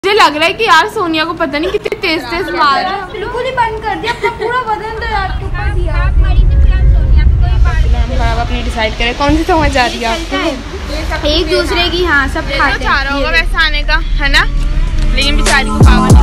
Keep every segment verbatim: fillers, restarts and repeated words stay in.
मुझे लग रहा है कि यार सोनिया को पता नहीं कितनी तेज तेज मार रहा है। बिल्कुल ही बंद कर दिया, अपना पूरा बदन तो यार के ऊपर दिया। हम अपनी डिसाइड करें कौन सी समझ आ रही है आपको। एक दूसरे की हाँ सब खाते चाह रहा होगा वैसे आने का है ना, लेकिन बेचारी को power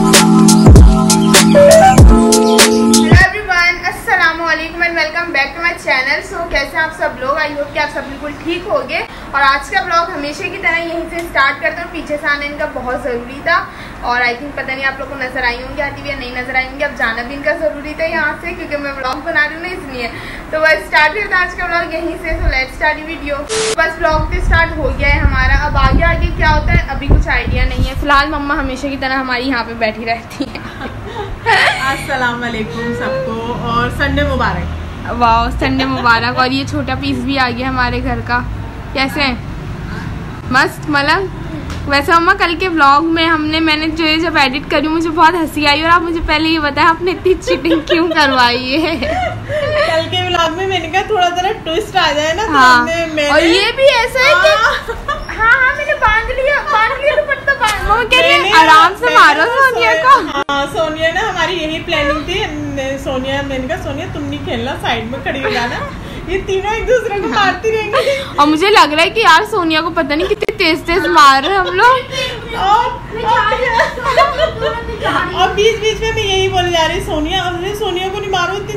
welcome back to my channel. So कैसे आप सब लोग, आई होप कि आप सब बिल्कुल ठीक होंगे। और आज का ब्लॉग हमेशा की तरह यहीं से स्टार्ट करते हैं। पीछे से आने इनका बहुत ज़रूरी था और आई थिंक पता नहीं आप लोग को नजर आई होंगी आती हुई या नहीं नजर आई होंगी। अब जाना भी इनका ज़रूरी था यहाँ से, क्योंकि मैं ब्लॉग बना रही हूँ ना इसलिए। तो बस स्टार्ट करता आज का ब्लॉग यहीं से। So let's start video. बस ब्लॉग तो स्टार्ट हो गया है हमारा। अब आगे आगे क्या होता है अभी कुछ आइडिया नहीं है। फिलहाल मम्मा हमेशा की तरह हमारी यहाँ पे बैठी रहती है। अस्सलाम वालेकुम सबको और संडे मुबारक। वाह संडे मुबारक। और ये छोटा पीस भी आ गया हमारे घर का। कैसे है? मस्त मलंग। वैसे मम्मा कल के व्लॉग में हमने मैंने जो ये जब एडिट करी मुझे बहुत हंसी आई। और आप मुझे पहले ये बताया आपने इतनी चीटिंग क्यों करवाई है? कल के व्लॉग में मैंने कहा थोड़ा जरा ट्विस्ट आ जाए ना। हाँ। तो मैंने... और ये भी ऐसा है कि हाँ हाँ मैंने बांध लिया बांध लिया दुपट्टा बांध। मम्मा कह रही है आराम से मारो सोनिया को। हाँ सोनिया ना हमारी यही प्लानिंग थी। सोनिया मैंने कहा सोनिया तुम नहीं खेलना, साइड में खड़ी हो जाना, ये तीनों एक दूसरे को मारती रहेंगी। और मुझे लग रहा है कि यार सोनिया को पता नहीं कितनी तेज तेज मार रहे हैं हम लोग। और बीच बीच में मैं यही बोल जा रही सोनिया अरे सोनिया को नहीं मारो इतनी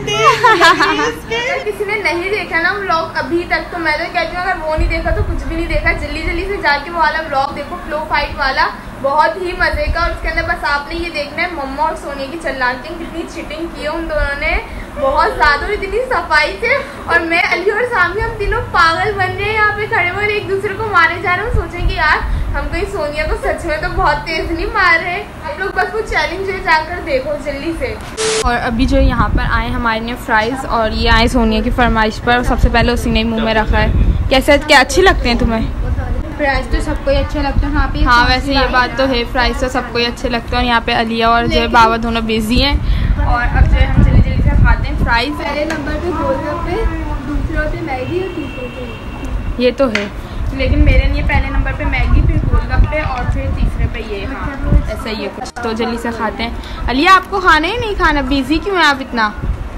तेज। किसी ने नहीं देखा ना व्लॉग अभी तक तो मैं तो कहती हूँ अगर वो नहीं देखा तो कुछ भी नहीं देखा। जल्दी जल्दी से जाके वो वाला व्लॉग देखो, फ्लो फाइट वाला, बहुत ही मजे का। और उसके अंदर बस आपने ये देखना है मम्मा और सोनिया की चिल्लाटिंग, कितनी चीटिंग की है उन दोनों ने बहुत ज्यादा, इतनी सफाई से। और मैं अली और सामी हम तीनों पागल बन रहे हैं यहाँ पे खड़े हुए एक दूसरे को मारे जा रहे हैं। सोचेंगे यार हम कहीं सोनिया को सच में तो बहुत तेज नहीं मार रहे। आप लोग बस वो चैलेंज है जाकर देखो जल्दी से। और अभी जो यहाँ पर आए हमारे ने फ्राइज और ये आए सोनिया की फरमाइश पर। सबसे पहले उसी ने मुँह में रखा है। कैसे क्या अच्छे लगते हैं तुम्हें? फ्राइज तो सबको ही अच्छे लगते हैं यहाँ पे। हाँ वैसे ये बात तो है, फ्राइज तो सबको ही अच्छे लगते हैं। और यहाँ पे अलिया और जो है बाबा दोनों बिजी हैं। और अब जो है हम जल्दी जल्दी से खाते हैं फ्राइज। पहले नंबर पे गोलगप्पे, दूसरे पे मैगी और तीसरे पे ये तो है, लेकिन मेरे लिए पहले नंबर पे मैगी, फिर गोलगप्पे और फिर तीसरे पे ये। हाँ ऐसा ही है कुछ। तो जल्दी से खाते हैं। अलिया आपको खाना ही नहीं खाना, बिजी क्यों है आप इतना?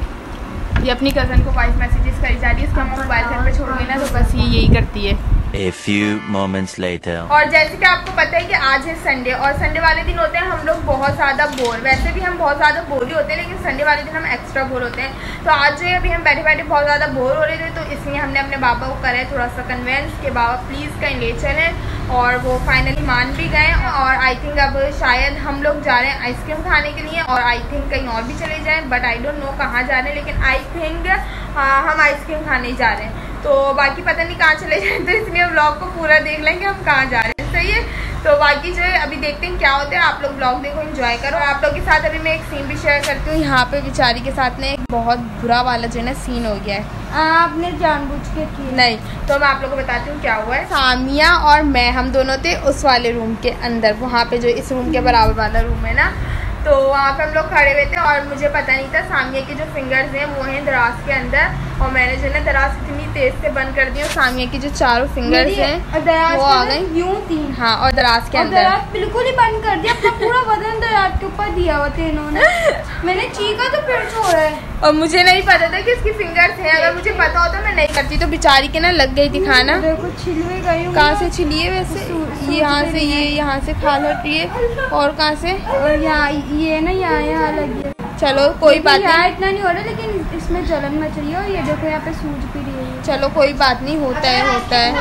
ये अपनी कज़न को वॉइस मैसेजेस करी जा रही है। इसका हम मोबाइल घर पे छोड़ गए ना तो बस ये यही करती है। A few moments later. और जैसे कि आपको पता है कि आज है संडे और संडे वाले दिन होते हैं हम लोग बहुत ज़्यादा बोर। वैसे भी हम बहुत ज़्यादा बोर ही होते हैं, लेकिन संडे वाले दिन हम एक्स्ट्रा बोर होते हैं। तो आज जो है अभी हम बैठे बैठे बहुत ज़्यादा बोर हो रहे थे, तो इसलिए हमने अपने बाबा को करा है थोड़ा सा कन्वेंस कि बाबा प्लीज़ कहीं ले चलें। और वो फाइनली मान भी गए। और आई थिंक अब शायद हम लोग जा रहे हैं आइसक्रीम खाने के लिए। और आई थिंक कहीं और भी चले जाएँ, बट आई डोंट नो कहाँ जा रहे हैं, लेकिन आई थिंक हम आइसक्रीम खाने जा रहे हैं। तो बाकी पता नहीं कहाँ चले जाए, तो इसलिए व्लॉग को पूरा देख लेंगे हम कहाँ जा रहे हैं। सही है। तो बाकी जो है अभी देखते हैं क्या होता है। आप लोग व्लॉग देखो, एंजॉय करो। आप लोग के साथ अभी मैं एक सीन भी शेयर करती हूँ। यहाँ पे बेचारी के साथ में एक बहुत बुरा वाला जो है ना सीन हो गया है। आपने जानबूझ के किया? नहीं, तो मैं आप लोगों को बताती हूँ क्या हुआ है। सामिया और मैं हम दोनों थे उस वाले रूम के अंदर, वहाँ पे जो इस रूम के बराबर वाला रूम है ना, तो वहाँ पे हम लोग खड़े हुए थे। और मुझे पता नहीं था सामिया के जो फिंगर्स हैं वो हैं दराज के अंदर, और मैंने जो है दराज इतनी तेज से बंद कर दी और सामिया की जो चारों फिंगर्स हैं वो आ गई यूं थी। हाँ और दराज के अंदर बिल्कुल ही बंद कर दिया, अपना पूरा बदन दराज के ऊपर दिया हुआ था इन्होंने। मैंने चीखा तो फिर छोड़ा है। और मुझे नहीं पता था कि इसकी फिंगर्स हैं। अगर मुझे पता होता मैं नहीं करती। तो बेचारी के ना लग गई थी खाना। देखो छिलवे गई हूँ। कहाँ से छिलिए? वैसे यहाँ से, ये यहाँ से खाल हटी है। और कहाँ से? और यहाँ ये ना यहाँ यहाँ लगी है। चलो कोई बात नहीं, इतना नहीं हो रहा, लेकिन इसमें जलन मच रही है। और ये देखो यहाँ पे सूज भी रही है। चलो कोई बात नहीं, होता है होता है।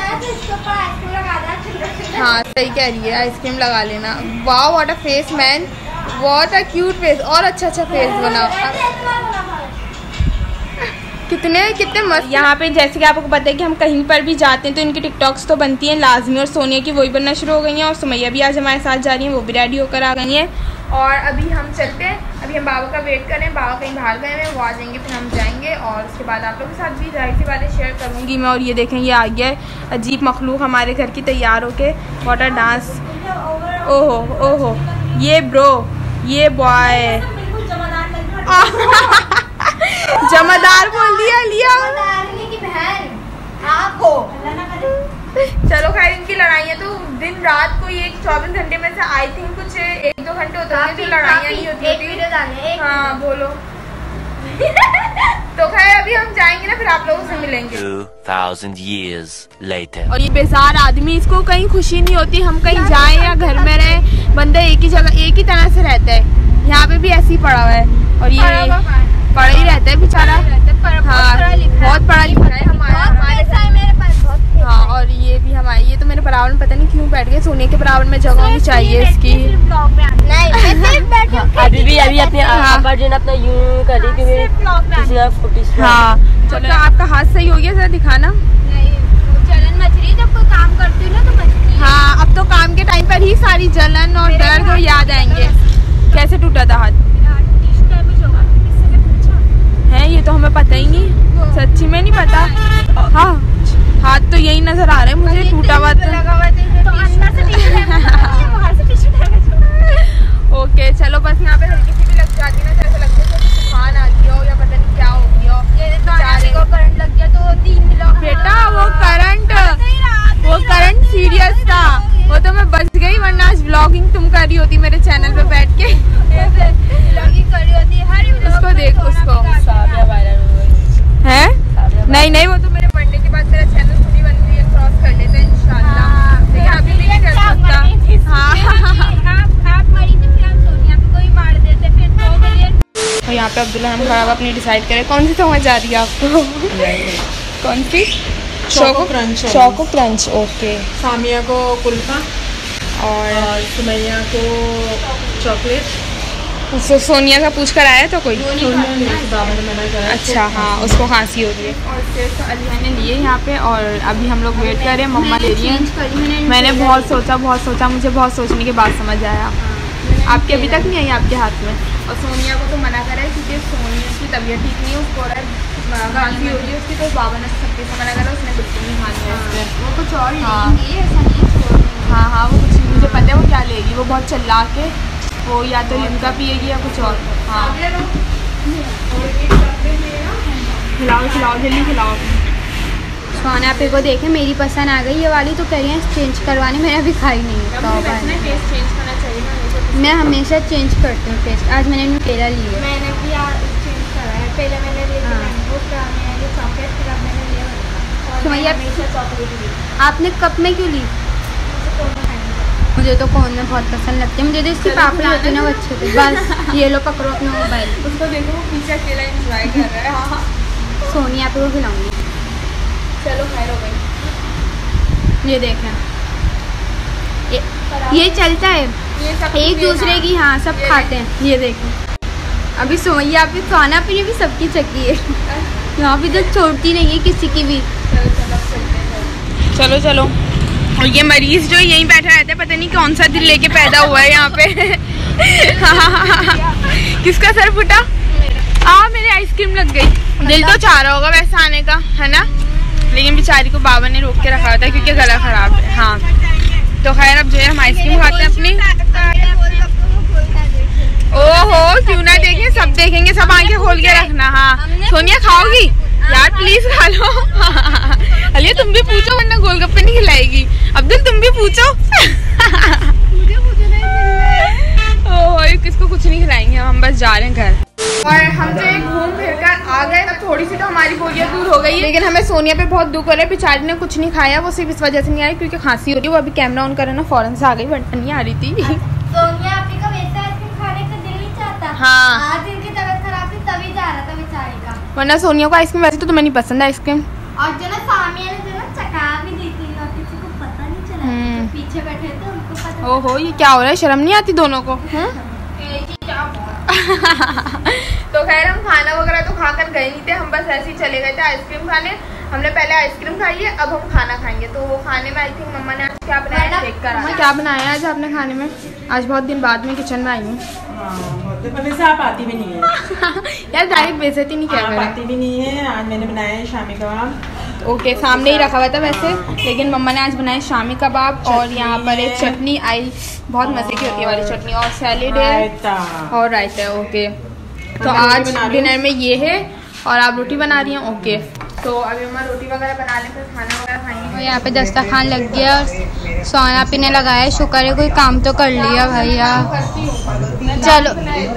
हाँ सही कह रही है, आइसक्रीम लगा लेना। वाह what a face man, what a cute face. और अच्छा अच्छा फेस बना, कितने कितने मस्त। यहाँ पे जैसे कि आपको पता है कि हम कहीं पर भी जाते हैं तो इनकी टिकटॉक्स तो बनती हैं लाजमी। और सोनिया की वही बनना शुरू हो गई हैं। और सुमैया भी आज हमारे साथ जा रही हैं, वो भी रेडी होकर आ गई हैं। और अभी हम चलते हैं। अभी हम बाबा का वेट कर रहे हैं। बाबा कहीं बाहर गए हैं, वो आ जाएंगे फिर हम जाएंगे। और उसके बाद आप लोगों के साथ भी जाहिर सी बातें शेयर करूँगी मैं। और ये देखें ये आ गया है अजीब मखलूक हमारे घर की तैयार होके। वाटर डांस, ओहो ओहो, ये ब्रो, ये बॉय जमादार बोल दिया लिया की बहन आप हो। चलो खैर, इनकी लड़ाइयाँ तो दिन रात को एक चौबीस घंटे में से आई थिंक कुछ एक दो घंटे होते हैं जो लड़ाइयाँ नहीं होती होती। हाँ बोलो। तो खैर अभी हम जाएंगे ना, फिर आप लोगों से मिलेंगे। two thousand years later. और ये बेजार आदमी, इसको कहीं खुशी नहीं होती हम कहीं जाए या घर में रहे, बंदा एक ही जगह एक ही तरह से रहता है। यहाँ पे भी ऐसे ही पड़ा हुआ है और ये पढ़ा ही रहता है बेचारा। हाँ बहुत पढ़ा लिखा है हमारा। हाँ और ये भी हमारे, ये तो मेरे बराबर में पता नहीं क्यों बैठ गए, सोने के बराबर में जगह होनी चाहिए इसकी। अभी भी अभी अपने आवाज़ अपना यूं कर रही क्योंकि हाँ चलो आपका हाथ सही हो गया, जरा दिखाना। जलन मच रही है जब कोई काम करती हूँ ना तो मचती है। हाँ अब तो काम के टाइम पर ही सारी जलन और दर्द और याद आएंगे। कैसे टूटा था हाथ? है ये तो हमें पता ही नहीं, सच्ची में नहीं पता। हाँ हाथ तो यही नजर आ रहा है मुझे टूटा हुआ। ओके चलो बस यहाँ पे हल्की सी भी लग जाती ना, जैसे लगता है कि तूफान आ गया हो या पता नहीं क्या हो गया हो। करंट लग गया तो तीन दिनों बेटा वो करंट वो करंट सीरियस था, वो तो मैं बच गई, वरना आज व्लॉगिंग तुम कर रही होती मेरे चैनल पे बैठ के। करी होती है। उसको देख, उसको है नहीं नहीं, वो तो मेरे बर्थडे के बाद तेरा चैनल खुद ही बन रही है, क्रॉस कर लेते हैं इंशाल्लाह, लेकिन अभी भी नहीं कर सकता। हाँ आप मरी तो फिर हम सोनिया पे कोई मार देते फिर दो मिलियन। और यहाँ पे अब्दुल्ला हम खराब अपनी डिसाइड करें कौन सी समझ आ रही है आपको? कौन सी? Choco crunch. Choco crunch okay. Samiya को कुल्फा और और सुमैया को चॉकलेट। सो, सोनिया का पूछ कर आया था कोई? बाबा ने मना करा। अच्छा हाँ उसको खांसी हो रही है। और फिर तो अलिया ने लिए यहाँ पे और अभी हम लोग वेट कर रहे हैं, मम्मा ले रही हैं। मैंने बहुत सोचा बहुत सोचा मुझे बहुत सोचने के बाद समझ आया। आपके अभी तक नहीं आई आपके हाथ में? और सोनिया को तो मना करा है क्योंकि सोनिया की तबीयत ठीक नहीं है, उसको और खांसी हो रही है उसकी, तो बाबा ने सबके से मना करा, उसने बिल्कुल नहीं खानी है। वो कुछ और हाँ। लेंगी, ऐसा नहीं छोड़। हाँ हाँ वो कुछ मुझे पता है वो क्या लेगी, वो बहुत चिल्ला के वो या तो लिमका पिएगी या कुछ और। हाँ खिलाओ खिलाओ जल्दी खिलाओ। सोना पे को देखे मेरी पसंद आ गई ये वाली, तो कह रही है चेंज करवाने, मैंने अभी खाई नहीं है। टेस्ट चेंज करना चाहिए ना, मैं हमेशा चेंज करती हूँ टेस्ट। आज मैंने न्यूटेला ली है। मैंने भी चेंज करा है, पहले मैंने लिया मैंगो का, मैंने चॉकलेट, फिर अब मैंने लिया और तो भैया हमेशा चॉकलेट ली। आपने कप में क्यों ली? मुझे तो कोन में बहुत पसंद लगती है, मुझे तो इसकी पापड़ी होती है ना वो अच्छे थे। बस ये लो पकड़ो अपना मोबाइल। उसको देखो वो पीछे अकेला एंजॉय कर रहा है। हाँ सोनिया पे को खिलाऊंगी। चलो खैर हो गई। ये देखें ये, ये चलता है ये सब एक दूसरे की। हाँ सब खाते हैं। ये देखें अभी सोनिया पे खाना पीने भी सबकी चक्की है यहाँ पे, जो छोड़ती नहीं है किसी की भी। चलो चलो। और ये मरीज जो यहीं बैठा रहता है, पता नहीं कौन सा दिल लेके पैदा हुआ है यहाँ पे। किसका सर फुटा? आ मेरी आइसक्रीम लग गई। दिल तो चाह रहा होगा वैसे आने का, है ना, लेकिन बेचारी को बाबा ने रोक के रखा था क्योंकि गला खराब है। हाँ तो खैर अब जो है हम आइसक्रीम खाते हैं अपनी। ओहो क्यों ना देखें, सब देखेंगे, सब आंखें खोल के रखना। हाँ सोनिया खाओगी यार, प्लीज खा लो। अलिया तुम भी पूछो वरना गोलगप्पे नहीं खिलाएगी। अब्दुल तुम भी पूछो। ओह किसको कुछ नहीं खिलाएंगे, हम बस जा रहे हैं घर। और हम जो घूम फिर कर आ गए, तब थोड़ी सी तो हमारी बोरियत दूर हो गई, लेकिन हमें सोनिया पे बहुत दुख हो रहा है। बेचारी ने कुछ नहीं खाया, वो सिर्फ इस वजह से नहीं आई क्योंकि खांसी हो रही है। वो अभी कैमरा ऑन करे ना फौरन से आ गई, वरना नहीं आ रही थी। सोनिया आपकी का वैसा आइसक्रीम खाने का दिल नहीं चाहता। हाँ आज इनकी तबीयत खराब थी तभी जा रहा था बेचारी का। वरना सोनिया को आइसक्रीम वैसे तो तुम्हें नहीं पसंद है आइसक्रीम। और जो ना सामिया ने जो ना चका भी दी थी और किसी को पता नहीं चला, जो पीछे बैठे थे उनको पता। ओहो ये क्या हो रहा है, शर्म नहीं आती दोनों को? तो खैर हम खाना वगैरह तो खाकर गए नहीं थे, हम बस ऐसे ही चले गए थे आइसक्रीम खाने। हमने पहले आइसक्रीम खाई है, अब हम खाना खाएंगे। तो वो खाने में आई थिंक मम्मा ने आज क्या बनाया देख कर। क्या बनाया आज आपने खाने में? आज बहुत दिन बाद में किचन में आई हूँ। से आप आती भी नहीं है यार डायरेक्ट बेइज्जती नहीं किया आप आती भी नहीं है। आज मैंने बनाया है शामी कबाब। ओके सामने ही रखा हुआ था वैसे, लेकिन मम्मा ने आज बनाए शामी कबाब और यहाँ पर एक चटनी आई, बहुत मजे की होती है वाली चटनी, और सैलेड है और रायता है। ओके तो आज डिनर में ये है और आप रोटी बना रही हैं। ओके तो अभी हम रोटी वगैरह बना लें, फिर खाना वगैरह खाएंगे। और यहाँ पे दस्तरखान लग गया और सोना पीने लगाया है। शुक्र है कोई काम तो कर लिया भैया। चलो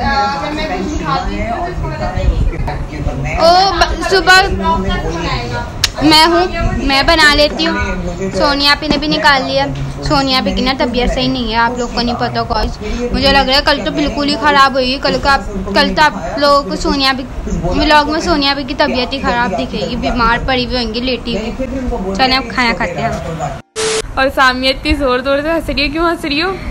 ओ सुबह मैं हूँ, मैं बना लेती हूँ। सोनिया पी ने भी निकाल लिया। सोनिया पी की ना तबीयत सही नहीं है, आप लोग को नहीं पता कॉज। मुझे लग रहा है कल तो बिल्कुल ही ख़राब हुई। कल का कल तो आप लोगों को सोनिया पी व्लॉग में सोनिया पी की तबीयत ही ख़राब दिखेगी, बीमार पड़ी हुई होंगी लेटी हुई। चलें अब खाना खाते हैं। और सामिया इतनी जोर जोर से हंस रही है, क्यों हंस रही हो?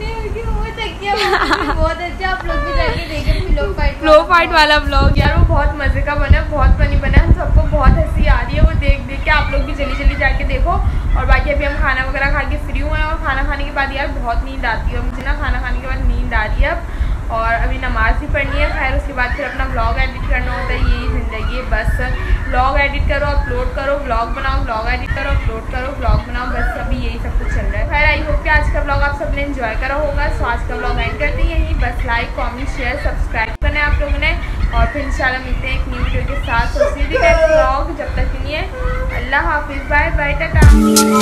बहुत अच्छा, आप लोग भी जाके देखें फ्लो फाइट फ्लो फाइट वाला व्लॉग यार, वो बहुत मजे का बना, बहुत फनी बना। हम सबको बहुत हंसी आ रही है वो देख देख के। आप लोग भी जल्दी जल्दी जाके देखो। और बाकी अभी हम खाना वगैरह खा के फ्री हुए हैं, और खाना खाने के बाद यार बहुत नींद आती है मुझे ना। खाना खाने के बाद नींद आ रही है अब, और अभी नमाज भी पढ़नी है। खैर उसके बाद फिर अपना व्लॉग एडिट करना होता है, यही ज़िंदगी है बस। व्लॉग एडिट करो, अपलोड करो, व्लॉग बनाओ, व्लॉग एडिट करो, अपलोड करो, व्लॉग बनाओ, बस अभी यही सब कुछ चल रहा है। खैर आई होप कि आज का व्लॉग आप सबने एंजॉय करा होगा। सो आज का व्लॉग एंड करते हैं यहीं। बस लाइक कमेंट शेयर सब्सक्राइब करना है आप लोगों ने, और फिर इंशाल्लाह मिलते हैं एक न्यू वीडियो के साथ। तो सीधी व्लॉग जब तक के लिए अल्लाह हाफिज़, बाय बाय, टाटा।